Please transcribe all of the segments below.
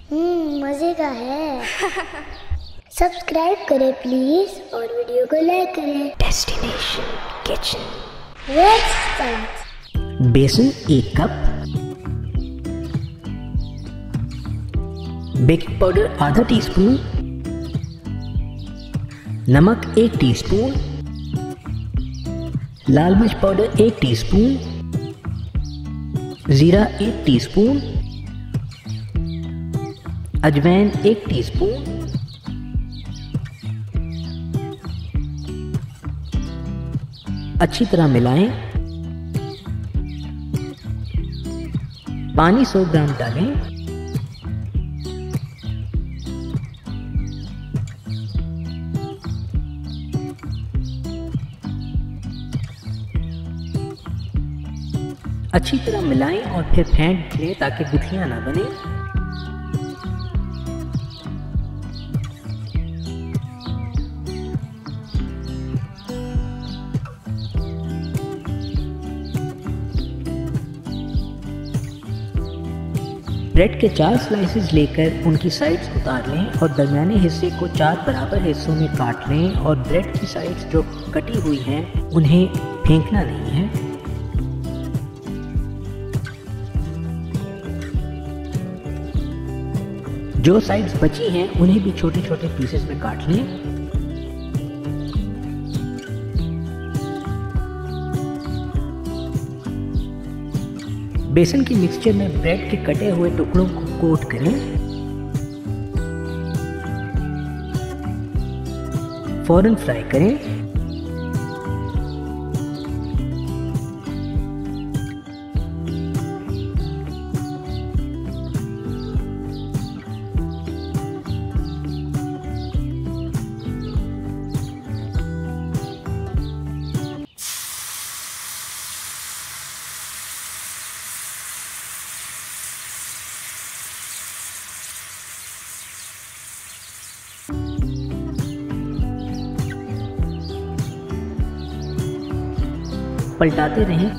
मजे का है। सब्सक्राइब करें प्लीज और वीडियो को लाइक करें। Destination kitchen. Let's start. बेसन 1 कप, बेकिंग पाउडर आधा टीस्पून, नमक 1 टीस्पून, लाल मिर्च पाउडर 1 टीस्पून, जीरा 1 टीस्पून, अजवाइन 1 टीस्पून, अच्छी तरह मिलाएं। पानी 100 ग्राम डालें। अच्छी तरह मिलाएं और फिर फेंट लें ताकि गुठलियां ना बने। ब्रेड के 4 स्लाइसेस लेकर उनकी साइड्स उतार लें और दरमियाने हिस्से को 4 बराबर हिस्सों में काट लें और ब्रेड की साइड्स जो कटी हुई हैं उन्हें फेंकना नहीं है। जो साइड्स बची हैं उन्हें भी छोटे छोटे पीसेस में काट लें। बेसन की मिक्सचर में ब्रेड के कटे हुए टुकड़ों को कोट करें। फौरन फ्राई करें। पलटाते रहें।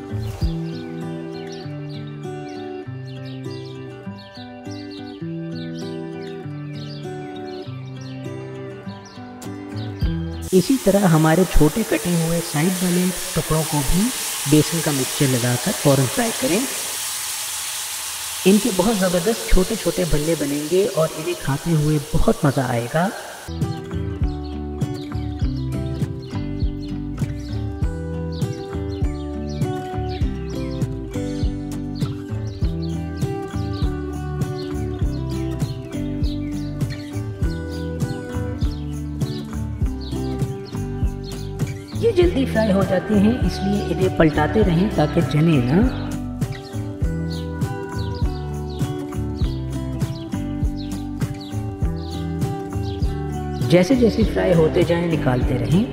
इसी तरह हमारे छोटे कटे हुए साइड वाले टुकड़ों को भी बेसन का मिक्सचर लगाकर फौरन फ्राई करें। इनके बहुत ज़बरदस्त छोटे छोटे भल्ले बनेंगे और इन्हें खाते हुए बहुत मज़ा आएगा। ये जल्दी फ्राई हो जाते हैं, इसलिए इन्हें पलटाते रहें ताकि जले ना। जैसे जैसे फ्राई होते जाएं निकालते रहें।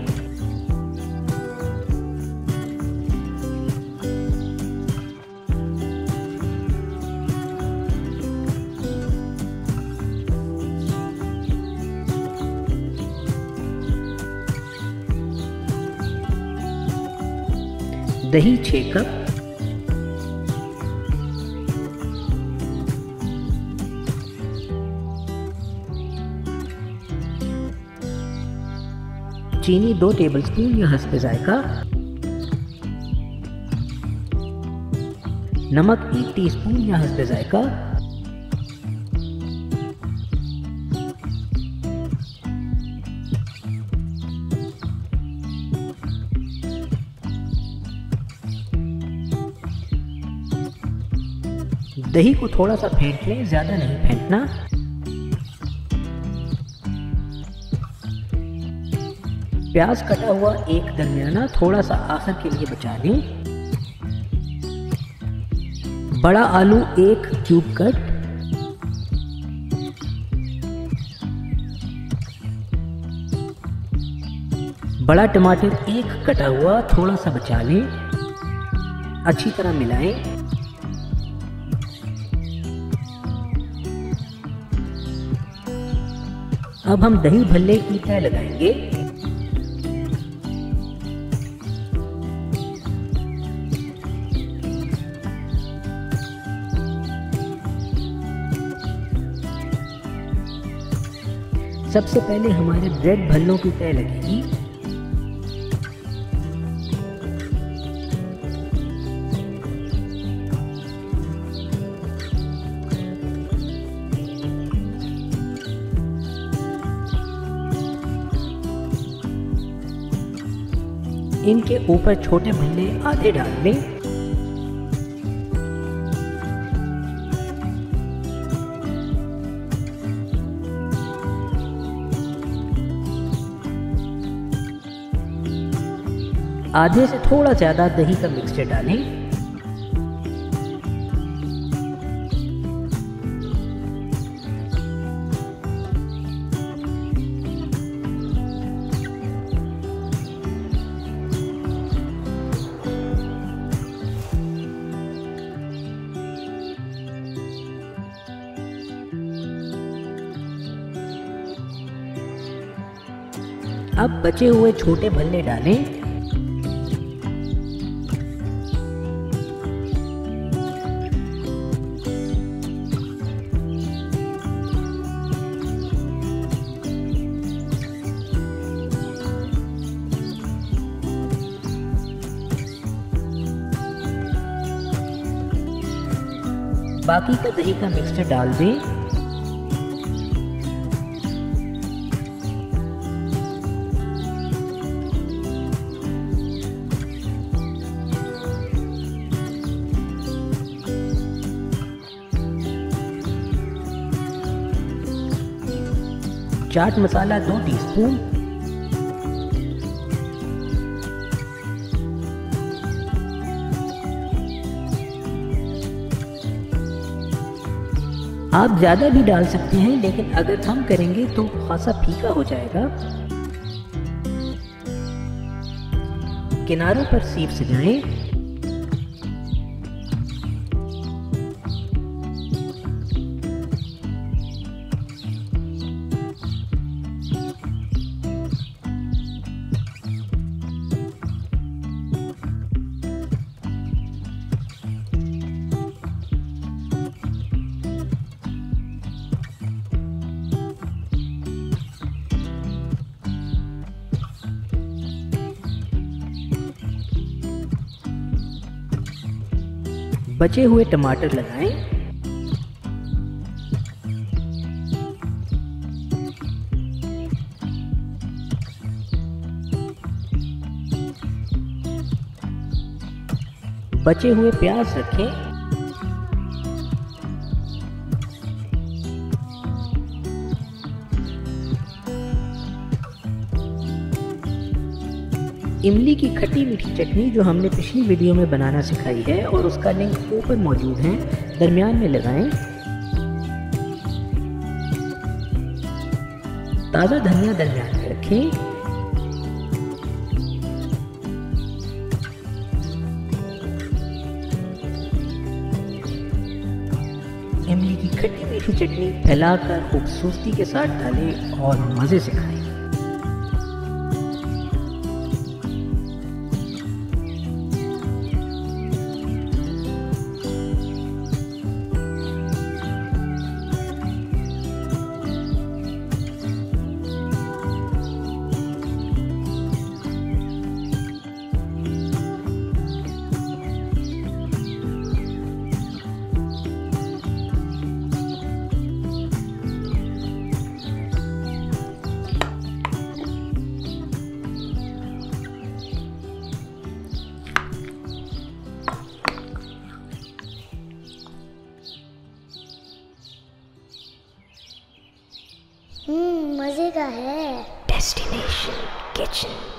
दही 6 कप, चीनी 2 टेबलस्पून या हस्बे जायका, नमक 1 टीस्पून या हस्बे जायका, दही को थोड़ा सा फेंट लें, ज़्यादा नहीं फेंटना। प्याज कटा हुआ 1 दरमियाना थोड़ा सा आखिर के लिए बचा लें। बड़ा आलू 1 क्यूब कट, बड़ा टमाटर 1 कटा हुआ थोड़ा सा बचा लें। अच्छी तरह मिलाएं। अब हम दही भल्ले की तह लगाएंगे। सबसे पहले हमारे ब्रेड भल्लों की तय लगेगी। इनके ऊपर छोटे भल्ले आधे डाल लें। आधे से थोड़ा ज़्यादा दही का मिक्सचर डालें। अब बचे हुए छोटे भल्ले डालें। बाकी का दही का मिक्सचर डाल दें। चाट मसाला 2 टीस्पून, आप ज़्यादा भी डाल सकते हैं, लेकिन अगर कम करेंगे तो खासा फीका हो जाएगा। किनारों पर सीप सजाएं। बचे हुए टमाटर लगाएं। बचे हुए प्याज रखें। इमली की खट्टी मीठी चटनी जो हमने पिछली वीडियो में बनाना सिखाई है और उसका लिंक ऊपर मौजूद है, दरमियान में लगाएं। ताज़ा धनिया दरमियान में रखें। इमली की खट्टी मीठी चटनी फैलाकर खूबसूरती के साथ डालें और मज़े से खाएं। मजे का है। Destination kitchen.